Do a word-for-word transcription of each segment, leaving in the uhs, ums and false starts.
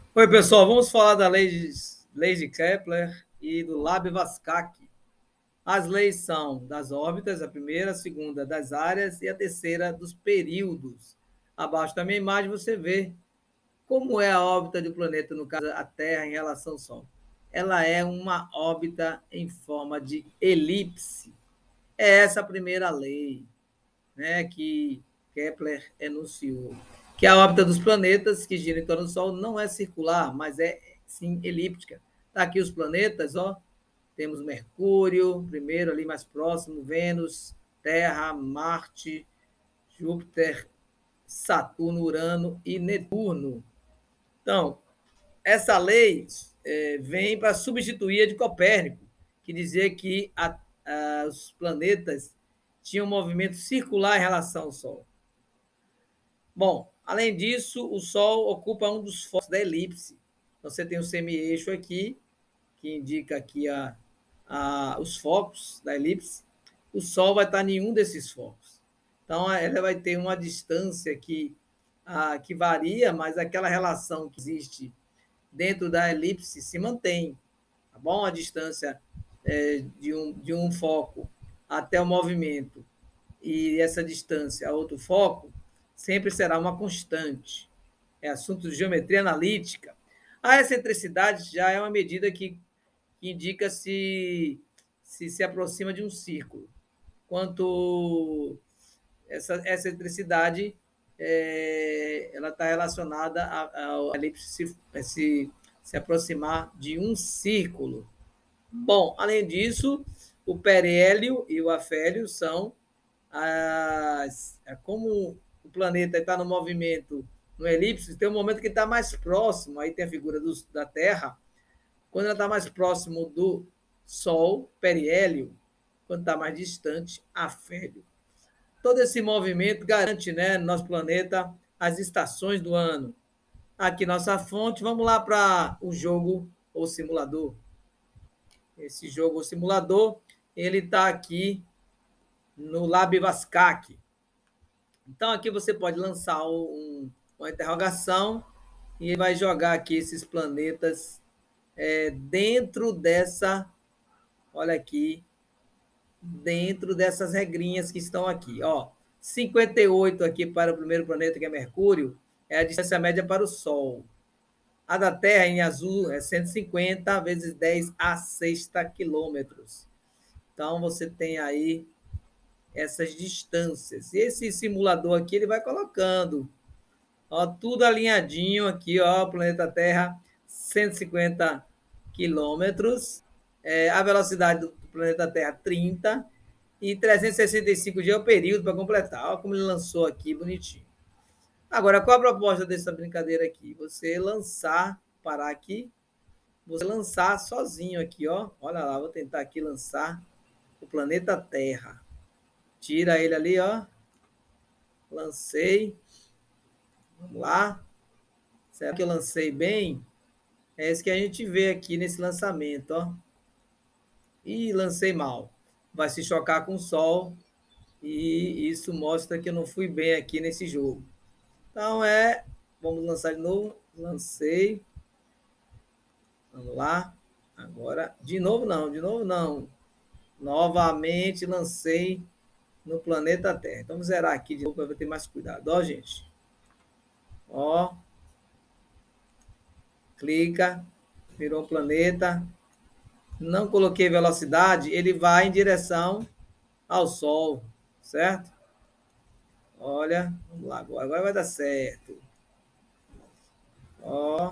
Oi, pessoal, vamos falar da lei de, lei de Kepler e do Labbe-Vascac. As leis são das órbitas, a primeira, a segunda das áreas e a terceira dos períodos. Abaixo da minha imagem você vê como é a órbita do planeta, no caso a Terra, em relação ao Sol. Ela é uma órbita em forma de elipse. É essa a primeira lei, né, que Kepler enunciou. Que a órbita dos planetas que giram em torno do Sol não é circular, mas é sim elíptica. Tá aqui os planetas, ó. Temos Mercúrio, primeiro ali mais próximo, Vênus, Terra, Marte, Júpiter, Saturno, Urano e Netuno. Então, essa lei é, vem para substituir a de Copérnico, que dizia que a, a, os planetas tinham um movimento circular em relação ao Sol. Bom, além disso, o Sol ocupa um dos focos da elipse. Você tem o semi-eixo aqui, que indica aqui a, a, os focos da elipse. O Sol vai estar em um desses focos. Então, ela vai ter uma distância que, a, que varia, mas aquela relação que existe dentro da elipse se mantém. Tá bom? A distância é, de, um, de um foco até o movimento e essa distância a outro foco sempre será uma constante. É assunto de geometria analítica. A excentricidade já é uma medida que, que indica se, se se aproxima de um círculo. Quanto essa excentricidade é, ela está relacionada à elipse se, se, se aproximar de um círculo. Bom, além disso, o perélio e o afélio são as, como o planeta está no movimento, no elipse, tem um momento que está mais próximo, aí tem a figura do, da Terra, quando ela está mais próximo do Sol, periélio, quando está mais distante, afélio. Todo esse movimento garante, né, no nosso planeta, as estações do ano. Aqui nossa fonte, vamos lá para o jogo ou simulador. Esse jogo ou simulador, ele está aqui no Labbe-Vascac. Então, aqui você pode lançar um, uma interrogação e ele vai jogar aqui esses planetas é, dentro dessa, olha aqui, dentro dessas regrinhas que estão aqui. Ó, cinquenta e oito aqui para o primeiro planeta, que é Mercúrio, é a distância média para o Sol. A da Terra, em azul, é cento e cinquenta vezes dez a sexta quilômetros. Então, você tem aí essas distâncias. E esse simulador aqui, ele vai colocando, ó, tudo alinhadinho aqui, ó, planeta Terra, cento e cinquenta quilômetros, é, a velocidade do planeta Terra, trinta, e trezentos e sessenta e cinco dias é o período para completar. Olha como ele lançou aqui, bonitinho. Agora, qual a proposta dessa brincadeira aqui? Você lançar, parar aqui, você lançar sozinho aqui, ó. Olha lá, vou tentar aqui lançar o planeta Terra. Tira ele ali, ó. Lancei. Vamos lá. Será que eu lancei bem? É isso que a gente vê aqui nesse lançamento, ó. E lancei mal. Vai se chocar com o Sol. E isso mostra que eu não fui bem aqui nesse jogo. Então é... Vamos lançar de novo. Lancei. Vamos lá. Agora, de novo não, de novo não. Novamente lancei no planeta Terra. Então, vamos zerar aqui de novo para ter mais cuidado. Ó, gente. Ó. Clica. Virou um planeta. Não coloquei velocidade, ele vai em direção ao Sol, certo? Olha, vamos lá, agora, agora vai dar certo. Ó.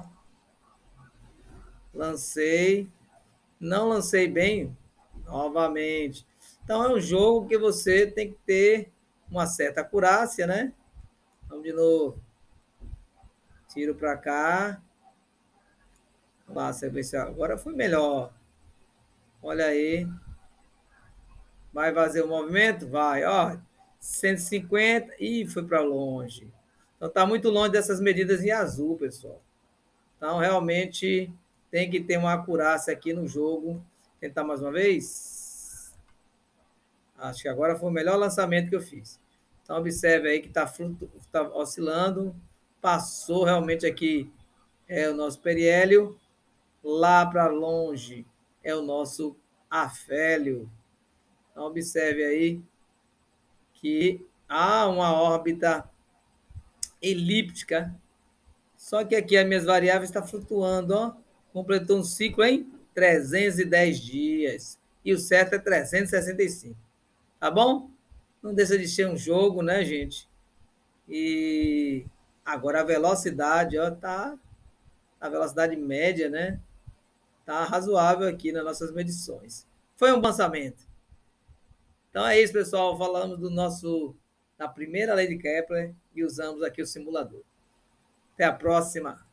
Lancei. Não lancei bem, novamente. Então, é um jogo que você tem que ter uma certa acurácia, né? Vamos de novo. Tiro para cá. Vamos lá, sequencial. Agora foi melhor. Olha aí. Vai fazer o movimento? Vai. Ó, cento e cinquenta. Ih, foi para longe. Então, está muito longe dessas medidas em azul, pessoal. Então, realmente, tem que ter uma acurácia aqui no jogo. Tentar mais uma vez. Acho que agora foi o melhor lançamento que eu fiz. Então, observe aí que está tá oscilando. Passou realmente aqui é o nosso periélio. Lá para longe é o nosso afélio. Então, observe aí que há uma órbita elíptica, só que aqui as minhas variáveis estão flutuando, ó. Completou um ciclo em trezentos e dez dias. E o certo é trezentos e sessenta e cinco. Tá bom? Não deixa de ser um jogo, né, gente? E agora a velocidade, ó, tá a velocidade média, né? Tá razoável aqui nas nossas medições. Foi um lançamento. Então é isso, pessoal. Falamos do nosso da primeira lei de Kepler e usamos aqui o simulador. Até a próxima.